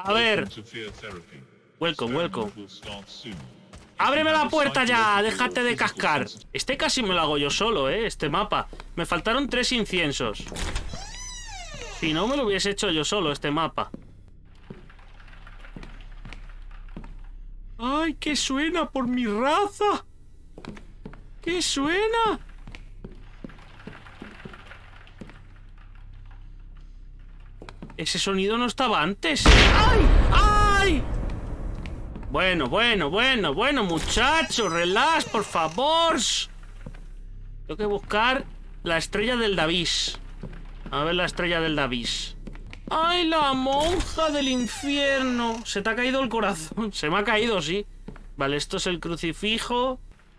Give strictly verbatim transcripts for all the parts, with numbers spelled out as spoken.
A ver. Welcome, welcome. ¡Ábreme la puerta ya! ¡Déjate de cascar! Este casi me lo hago yo solo, ¿eh? Este mapa. Me faltaron tres inciensos. Si no, me lo hubiese hecho yo solo, este mapa. ¡Ay, qué suena por mi raza! ¿Qué suena? Ese sonido no estaba antes. ¡Ay! ¡Ay! Bueno, bueno, bueno, bueno, muchachos, relax, por favor. Tengo que buscar la estrella del Davis. A ver la estrella del Davis. ¡Ay, la monja del infierno! Se te ha caído el corazón. Se me ha caído, sí. Vale, esto es el crucifijo.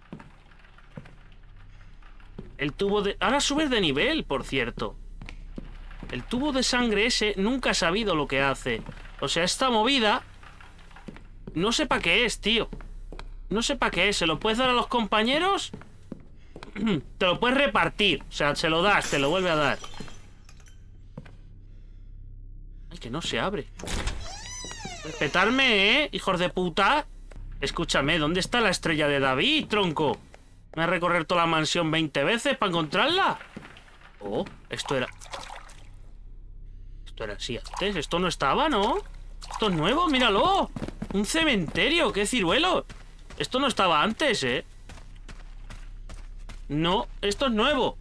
El tubo de... Ahora subes de nivel, por cierto. El tubo de sangre ese nunca he sabido lo que hace. O sea, esta movida... No sé para qué es, tío. No sé para qué es. ¿Se lo puedes dar a los compañeros? Te lo puedes repartir. O sea, se lo das, te lo vuelve a dar. Ay, que no se abre. Respetarme, ¿eh? Hijos de puta. Escúchame, ¿dónde está la estrella de David, tronco? ¿Me voy a recorrer toda la mansión veinte veces para encontrarla? Oh, esto era... Esto era así antes. Esto no estaba, ¿no? Esto es nuevo, míralo. Un cementerio, qué ciruelo. Esto no estaba antes, ¿eh? No, esto es nuevo.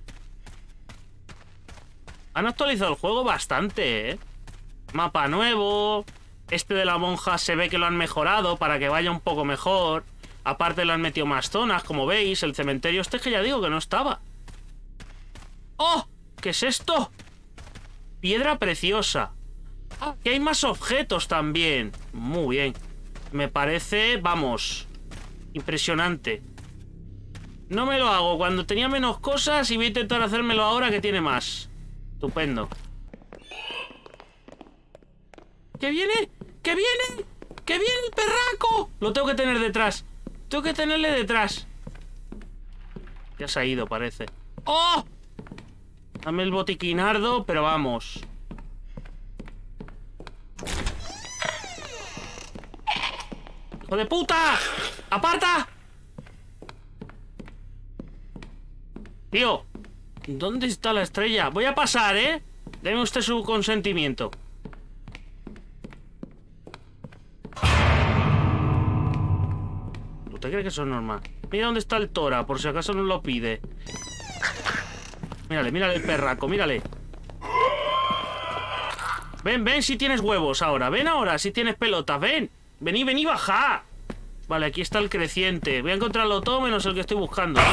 Han actualizado el juego bastante, ¿eh? Mapa nuevo. Este de la monja se ve que lo han mejorado para que vaya un poco mejor. Aparte le han metido más zonas, como veis. El cementerio este que ya digo que no estaba. ¡Oh! ¿Qué es esto? Piedra preciosa. Ah, que hay más objetos también. Muy bien. Me parece, vamos, impresionante. No me lo hago cuando tenía menos cosas y voy a intentar hacérmelo ahora que tiene más. Estupendo. ¿Qué viene? ¿Qué viene? ¿Qué viene el perraco? Lo tengo que tener detrás. Tengo que tenerle detrás. Ya se ha ido, parece. ¡Oh! Dame el botiquinardo, pero vamos. ¡Hijo de puta! ¡Aparta! Tío, ¿dónde está la estrella? Voy a pasar, ¿eh? Deme usted su consentimiento. ¿Usted cree que eso es normal? Mira dónde está el Tora, por si acaso no lo pide. Mírale, mírale el perraco, mírale. Ven, ven si tienes huevos ahora. Ven ahora si tienes pelotas, ven. Vení, vení, baja. Vale, aquí está el creciente. Voy a encontrarlo todo menos el que estoy buscando.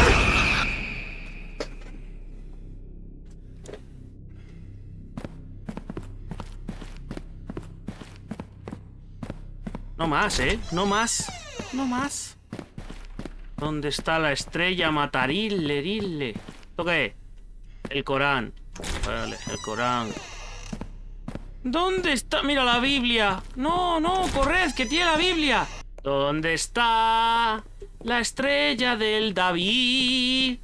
No más, ¿eh? No más. No más. ¿Dónde está la estrella? Matarille, rille. ¿Esto qué es? El Corán. Vale, el Corán. ¿Dónde está? Mira la Biblia. No, no, corred, que tiene la Biblia. ¿Dónde está la estrella del David?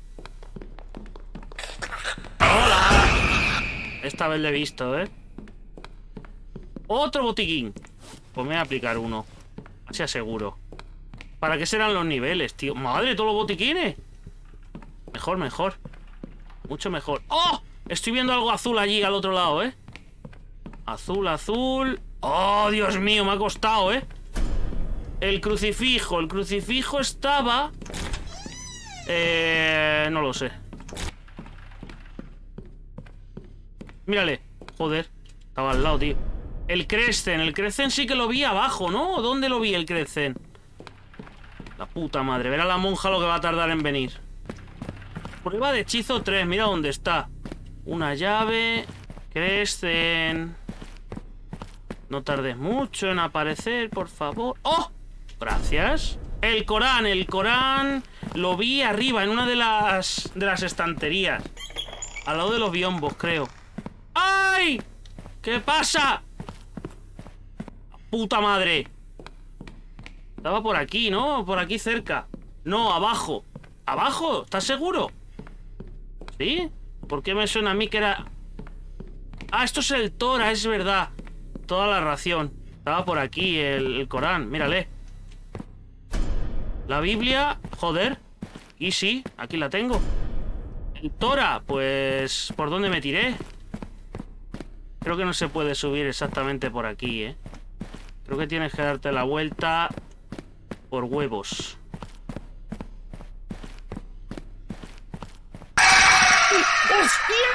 Hola. Esta vez le he visto, ¿eh? Otro botiquín. Pues me voy a aplicar uno. Así aseguro. ¿Para qué serán los niveles, tío? Madre, todos los botiquines. Mejor, mejor. Mucho mejor. ¡Oh! Estoy viendo algo azul allí al otro lado, ¿eh? Azul, azul. ¡Oh, Dios mío! Me ha costado, ¿eh? El crucifijo. El crucifijo estaba... Eh... No lo sé. Mírale. Joder. Estaba al lado, tío. El Crescent. El Crescent sí que lo vi abajo, ¿no? ¿Dónde lo vi el Crescent? La puta madre. Verá la monja lo que va a tardar en venir. Prueba de hechizo tres. Mira dónde está. Una llave. Crescent. No tardes mucho en aparecer, por favor. ¡Oh! Gracias. El Corán, el Corán. Lo vi arriba, en una de las de las estanterías. Al lado de los biombos, creo. ¡Ay! ¿Qué pasa? ¡Puta madre! Estaba por aquí, ¿no? Por aquí cerca. No, abajo. ¿Abajo? ¿Estás seguro? ¿Sí? ¿Por qué me suena a mí que era...? Ah, esto es el Tora, es verdad. Toda la ración. Estaba por aquí el, el Corán, mírale. La Biblia, joder. Y sí, aquí la tengo. El Torah, pues... ¿por dónde me tiré? Creo que no se puede subir exactamente por aquí, ¿eh? Creo que tienes que darte la vuelta por huevos. ¡Hostia!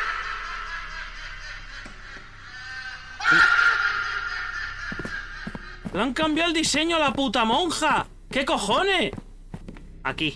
Le han cambiado el diseño a la puta monja. ¿Qué cojones? Aquí.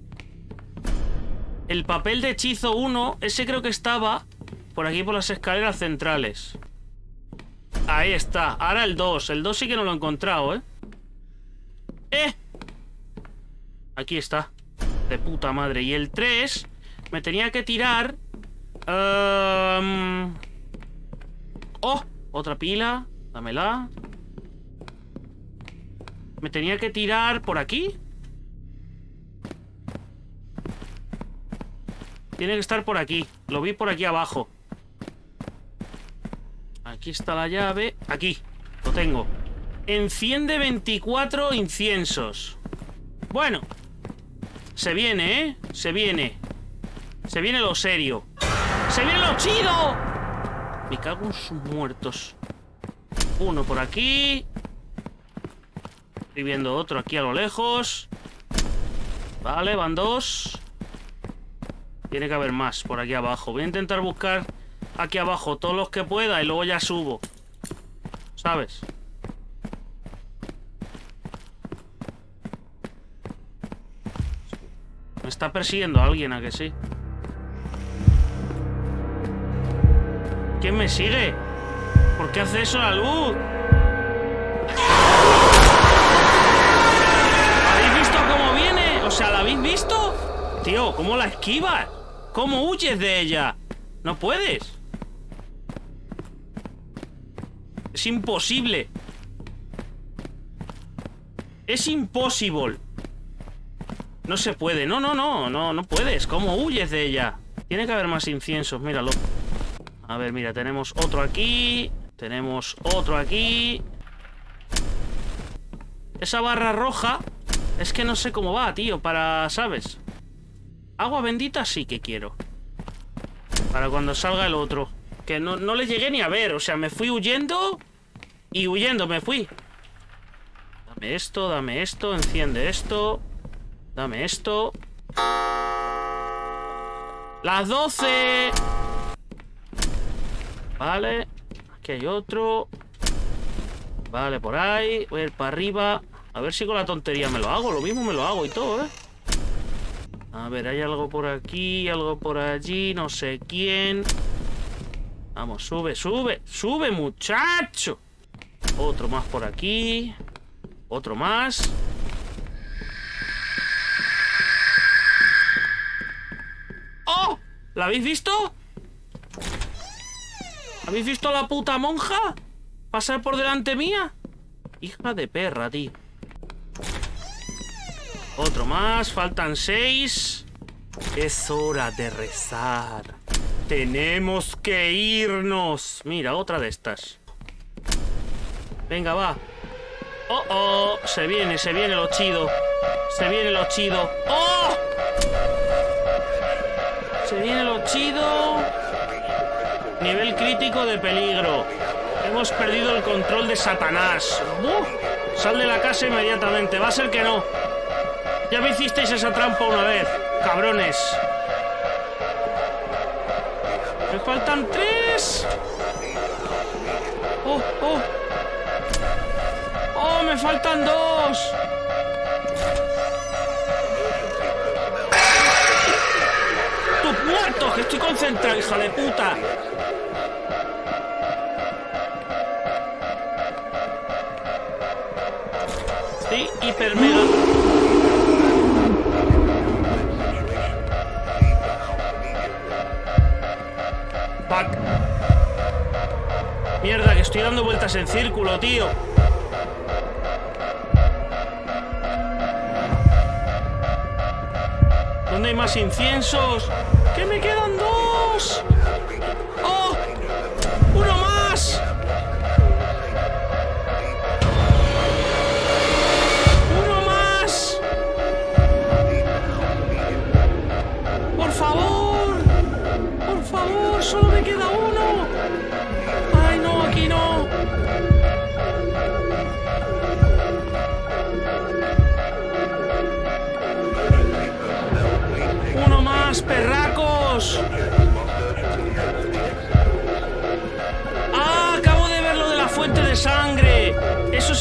El papel de hechizo uno, ese creo que estaba por aquí por las escaleras centrales. Ahí está. Ahora el dos. El dos sí que no lo he encontrado, ¿eh? ¡Eh! Aquí está. De puta madre. Y el tres me tenía que tirar... Um... ¡Oh! Otra pila. Dámela. Me tenía que tirar por aquí. Tiene que estar por aquí. Lo vi por aquí abajo. Aquí está la llave. Aquí. Lo tengo. Enciende veinticuatro inciensos. Bueno. Se viene, ¿eh? Se viene. Se viene lo serio. ¡Se viene lo chido! Me cago en sus muertos. Uno por aquí. Estoy viendo otro aquí a lo lejos. Vale, van dos. Tiene que haber más por aquí abajo. Voy a intentar buscar aquí abajo todos los que pueda y luego ya subo. ¿Sabes? Me está persiguiendo alguien, ¿a que sí? ¿Quién me sigue? ¿Por qué hace eso la luz? ¿Habéis visto cómo viene? O sea, ¿la habéis visto? Tío, ¿cómo la esquivas? ¿Cómo huyes de ella? No puedes. Es imposible. Es imposible. No se puede. No, no, no, no, no puedes. ¿Cómo huyes de ella? Tiene que haber más inciensos, míralo. A ver, mira, tenemos otro aquí. Tenemos otro aquí. Esa barra roja es que no sé cómo va, tío. Para, ¿sabes? Agua bendita sí que quiero. Para cuando salga el otro. Que no, no le llegué ni a ver. O sea, me fui huyendo. Y huyendo me fui. Dame esto, dame esto. Enciende esto. Dame esto. Las doce. Vale. Aquí hay otro. Vale, por ahí. Voy a ir para arriba. A ver si con la tontería me lo hago. Lo mismo me lo hago y todo, ¿eh? A ver, hay algo por aquí, algo por allí, no sé quién. Vamos, sube, sube. ¡Sube, muchacho! Otro más por aquí. Otro más. ¡Oh! ¿La habéis visto? ¿Habéis visto a la puta monja pasar por delante mía? Hija de perra, tío. Otro más, faltan seis. Es hora de rezar. Tenemos que irnos. Mira, otra de estas. Venga, va. Oh, oh, se viene, se viene lo chido. Se viene lo chido. ¡Oh! Se viene lo chido. Nivel crítico de peligro. Hemos perdido el control de Satanás. ¡Buf! Sal de la casa inmediatamente. Va a ser que no. Ya me hicisteis esa trampa una vez, cabrones. Me faltan tres. Oh, oh. Oh, me faltan dos. ¡Tus muertos! Que estoy concentrado, hija de puta. Sí, hiper mega. Fuck. Mierda, que estoy dando vueltas en círculo, tío. ¿Dónde hay más inciensos? ¡Que me quedan dos! ¡Oh! ¡Uno más!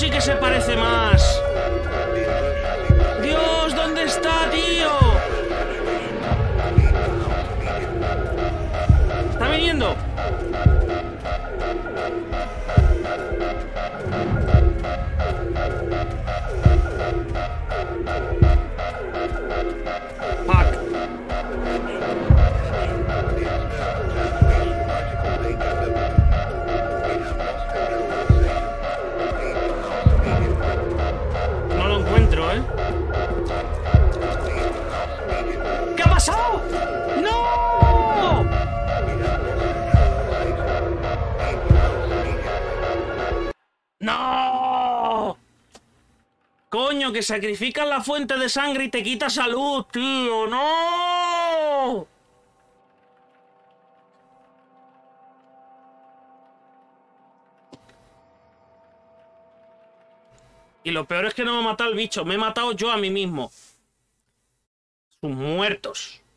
sí que se parece más. Dios, ¿dónde está, tío? Está viniendo. ¿Qué ha pasado? ¡No! ¡No! Coño, que sacrificas la fuente de sangre y te quita salud, tío. ¡No! Y lo peor es que no me ha matado el bicho, me he matado yo a mí mismo. Sus muertos.